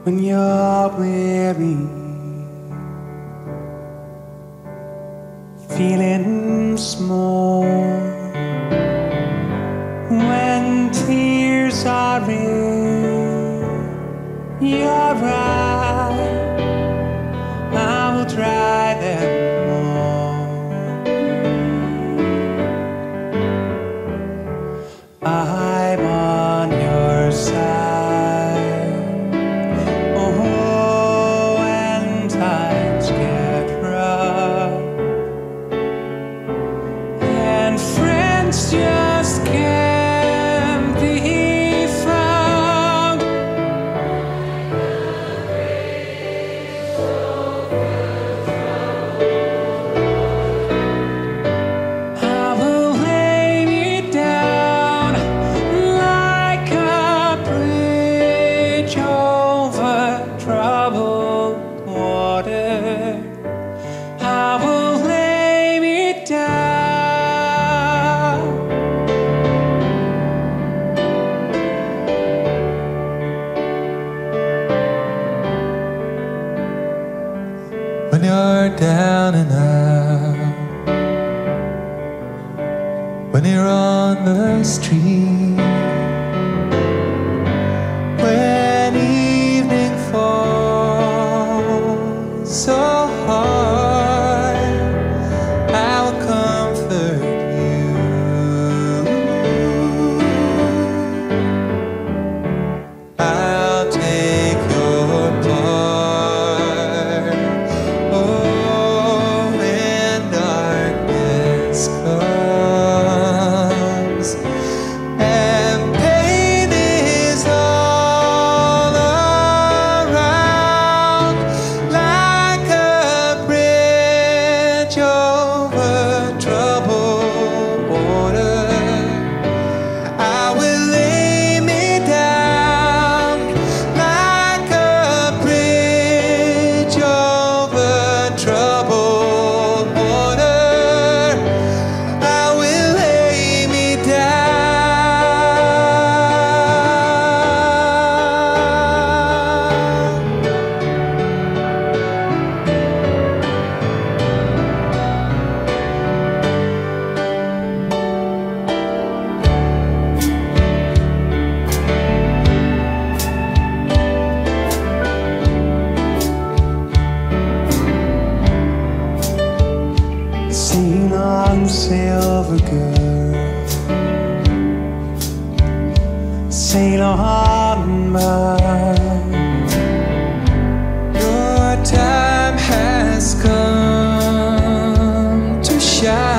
when you're weary, feeling small, when tears are in your eyes, I will dry them all. I'm on your side. Oh, when times get rough and friends just can't be found, I will lay me down like a bridge over troubled water. I will lay me down. When you're down and out, when you're on the street, when evening falls so hard, I will comfort you. I'll take your part. Oh, when darkness comes and pain is all around, like a bridge over troubled water, I will lay me down like a bridge over troubled water. I will lay me Sail on, silver girl, sail on by. Your time has come to shine.